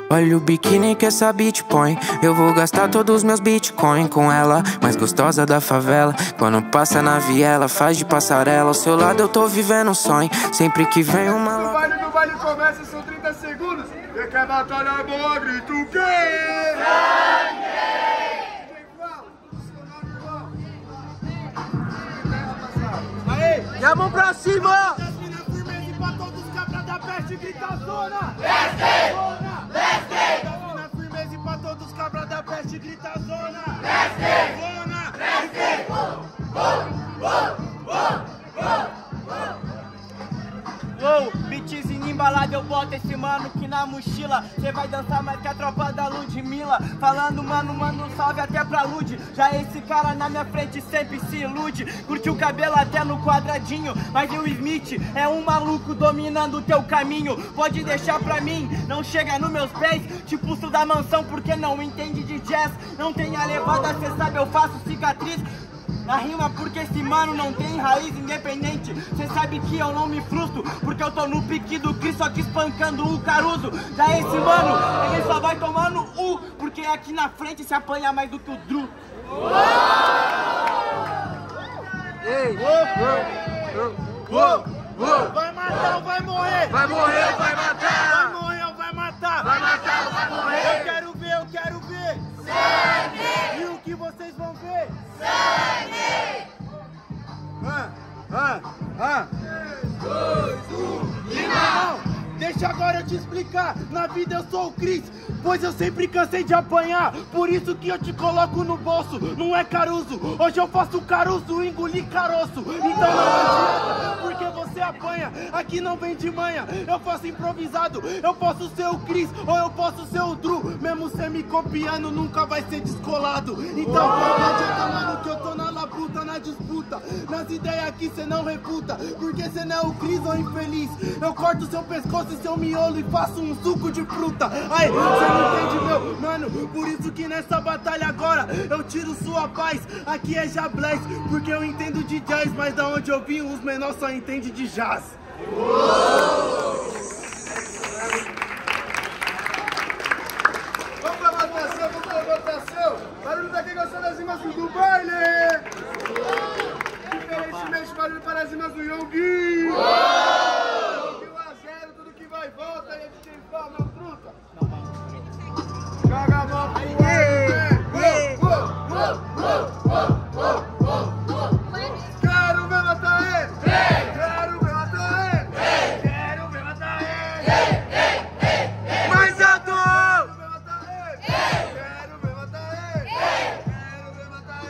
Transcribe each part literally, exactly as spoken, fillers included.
Olha o biquíni que essa bitch põe. Eu vou gastar todos os meus bitcoin com ela, mais gostosa da favela. Quando passa na viela, faz de passarela. Ao seu lado eu tô vivendo um sonho. Sempre que vem uma... O baile do baile começa, são trinta segundos. E quer batalha boa, grita o quê? Sangue! Aê! E a mão pra cima! Firmeza pra todos os cabras da peste, grita zona! Desce! Zona! Desce! Na firmeza pra todos os cabras da peste, grita zona! Desce! Zona! Desce! Uou, beatzinho embalado, eu boto esse mano que na mochila cê vai dançar mais que a tropa da Ludmilla. Falando mano, mano, salve até pra Lud. Já esse cara na minha frente sempre se ilude. Curte o cabelo até no quadradinho, mas o Smith é um maluco dominando o teu caminho. Pode deixar pra mim, não chega nos meus pés. Te pulso da mansão porque não entende de jazz. Não tem a levada, cê sabe, eu faço cicatriz na rima porque esse mano não tem raiz independente. Cê sabe que eu não me frustro porque eu tô no pique do Cris, só que espancando o Caruso. Já esse mano, ele só vai tomando U, porque aqui na frente se apanha mais do que o Dru. Ei! Vai matar ou vai morrer? Vai morrer ou vai matar? Vai morrer ou vai matar? Vai matar ou vai morrer? Eu quero ver, eu quero ver sangue! E o que vocês vão ver? Sangue! Ah, ah, ah! dois, um, não! Deixa agora eu te explicar, na vida eu sou o Cris, pois eu sempre cansei de apanhar, por isso que eu te coloco no bolso, não é Caruso, hoje eu faço Caruso, engoli caroço, então não adianta, porque você apanha, aqui não vem de manha, eu faço improvisado, eu posso ser o Cris, ou eu posso ser o Dru, mesmo cê me copiando, nunca vai ser descolado, então não adianta mano que eu tô na labuta, na disputa, nas ideias aqui cê não refuta, porque cê não é o Cris ou infeliz, eu corto seu pescoço seu miolo e faço um suco de fruta. Ai, você não entende, meu mano? Por isso que nessa batalha agora eu tiro sua paz. Aqui é Jablés, porque eu entendo de jazz, mas da onde eu vim os menores só entendem de jazz. Vamos pra votação, vamos pra votação. Barulho daqui gostou das rimas do baile. Diferentemente, barulho para as rimas do Yongui. Vai, volta aí, de quem fala, meu truta. Joga a mão pro quero ver matar ele. Quero ver matar ele. Quero ver matar ele. Mais alto. Quero ver matar ele. Quero ver matar ele. Quero ver matar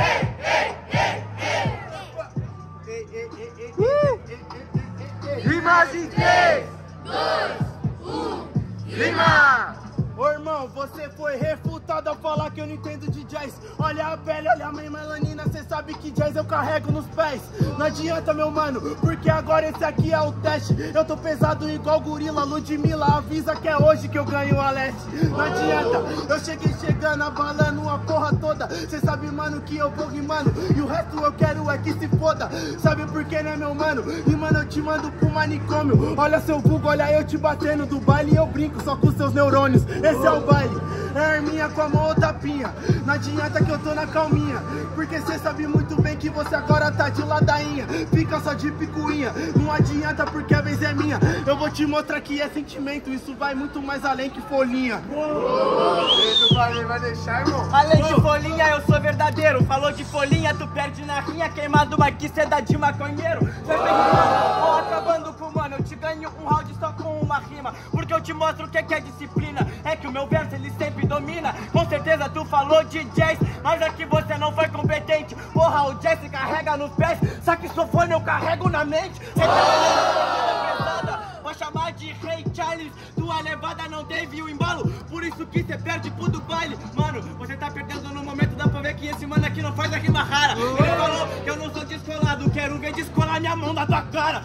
ele. Rimas em três. dois, um, rima! Ô irmão, você foi refutado ao falar que eu não entendo de jazz. Olha a pele, olha a minha melanina, cê sabe que jazz eu carrego nos pés. Não adianta, meu mano, porque agora esse aqui é o teste. Eu tô pesado igual gorila, Ludmilla, avisa que é hoje que eu ganho a leste. Não adianta, eu cheguei chegando, abalando a porra toda. Cê sabe, mano, que eu vou rimando e o resto eu quero é que se foda. Sabe por que, né, meu mano? E, mano, eu te mando pro manicômio. Olha seu vulgo, olha eu te batendo do baile e eu brinco só com seus neurônios. Esse é o baile, é a arminha com a mão ou tapinha. Não adianta que eu tô na calminha, porque cê sabe muito bem que você agora tá de ladainha. Fica só de picuinha, não adianta porque a vez é minha. Eu vou te mostrar que é sentimento, isso vai muito mais além que folhinha. Esse baile vai deixar, irmão. Além de folhinha, eu sou verdadeiro. Falou de folhinha, tu perde na rinha. Queimado, mas que cê dá de maconheiro. Cê fez mano, ó, acabando com mano. Eu te ganho um round só com uma rima, porque eu te mostro o que é disciplina. É que o meu verso ele sempre domina. Com certeza tu falou de jazz, mas aqui você não foi competente. Porra, o jazz se carrega nos pés, saxofone eu carrego na mente. Cê tá pesada, vou chamar de Rei Charles. Tua levada não teve o embalo, por isso que cê perde pro do baile. Mano, você tá perdendo no momento, dá pra ver que esse mano aqui não faz a rima rara. Ele falou que eu não sou descolado, quero ver descolar minha mão da tua cara.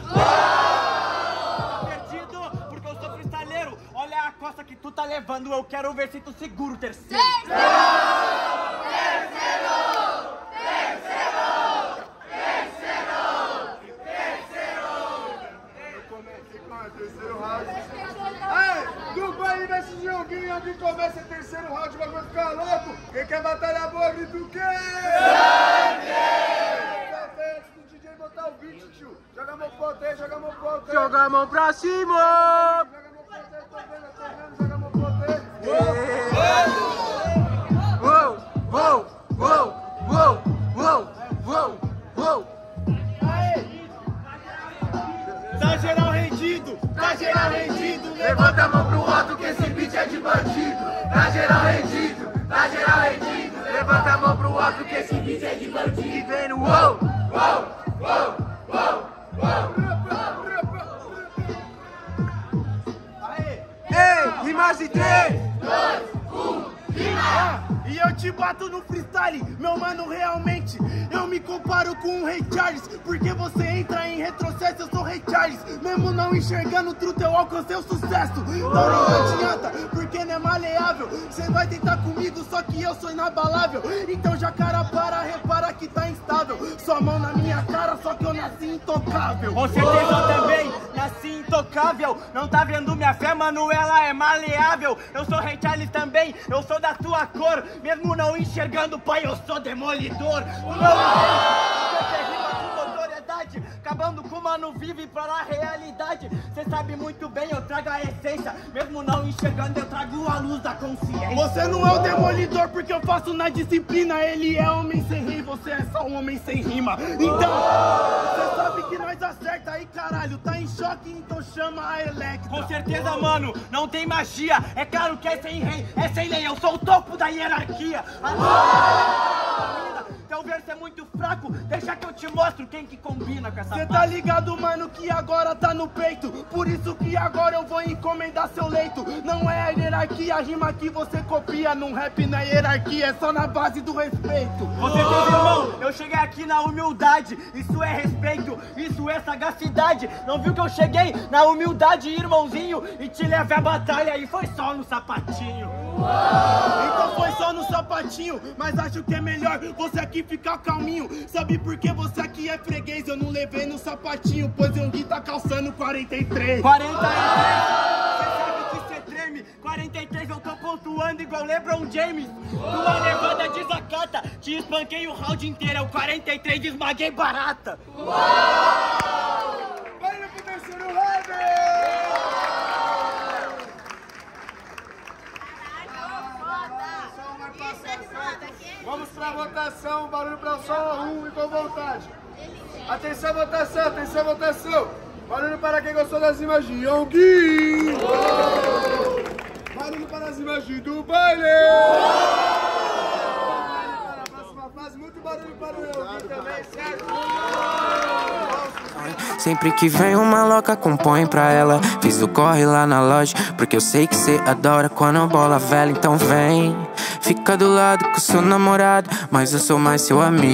Olha a costa que tu tá levando, eu quero ver se tu segura o terceiro. Terceiro! Terceiro! Terceiro! Terceiro! Terceiro! terceiro round. Ai, do baile nesse joguinho, onde começa o terceiro round, o bagulho ficar louco. Quem quer batalha boa, grita o quê? Antes do D J botar o beat, tio. Joga a mão pro alto aí, joga a mão pro alto aí. Joga a mão pra cima! Joga a mão pro alto aí, tô vendo, tô vendo, joga a mão pro alto aí. Uou, uou, uou, uou, uou, uou, uou. Tá geral rendido, tá geral rendido. Levanta a mão pro alto que esse beat é de bandido. Tá geral rendido, tá geral rendido. Levanta a mão pro alto que esse beat é de bandido. E vem no uou, uou, uou, uou, uou. Ei, rimas de três, dois, um, rima! E eu te bato no freestyle, meu mano, realmente eu me comparo com o Rei Charles, porque você entra em retrocesso, eu sou Rei Charles. Mesmo não enxergando o truto, eu alcancei o sucesso. Então não adianta, porque não é maleável. Você vai tentar comigo, só que eu sou inabalável. Então já cara para, repara que tá instável. Sua mão na minha cara, só que eu nasci intocável. Com certeza eu também nasci intocável. Não tá vendo minha fé, mano, ela é maleável. Eu sou Rei Charles também, eu sou da tua cor. Mesmo não enxergando, pai, eu sou demolidor. O meu você rima com notoriedade, acabando com o mano vive pra lá realidade. Você sabe muito bem, eu trago a essência. Mesmo não enxergando, eu trago a luz da consciência. Você não é o demolidor porque eu faço na disciplina. Ele é homem sem rei, você é só um homem sem rima. Então, você sabe que nós acerta aí, caralho. Tá em choque, então chama a Electra. Com certeza, mano, não tem magia. É claro que é sem rei, é sem lei. Eu sou o topo da hierarquia. Teu verso é muito fraco, deixa que eu te mostro quem que combina com essa. Cê tá ligado, mano, que agora tá no peito. Por isso que agora eu vou encomendar seu leito. Não é a hierarquia, a rima que você copia. Num rap não é hierarquia, é só na base do respeito. Você tem irmão, eu cheguei aqui na humildade. Isso é respeito, isso é sagacidade. Não viu que eu cheguei na humildade, irmãozinho, e te levei a batalha e foi só no sapatinho. Então foi só no sapatinho, mas acho que é melhor você aqui ficar calminho. Sabe por que você aqui é freguês? Eu não levei no sapatinho, pois eu tá calçando quarenta e três. quarenta e três, você sabe que você treme. quarenta e três eu tô pontuando igual LeBron James. Tua levada desacata, te espanquei o round inteiro. Eu quarenta e três esmaguei barata. Vai no terceiro round! Vamos pra votação, barulho pra só um e com vontade. Atenção, votação, atenção, votação. Barulho para quem gostou das imagens de Yongui. Barulho para as imagens do baile. Para a próxima fase, muito barulho para o Yongui também, certo? Sempre que vem uma louca, compõe pra ela. Fiz o corre lá na loja, porque eu sei que cê adora quando eu bola velha. Então vem, fica do lado com seu namorado, mas eu sou mais seu amigo.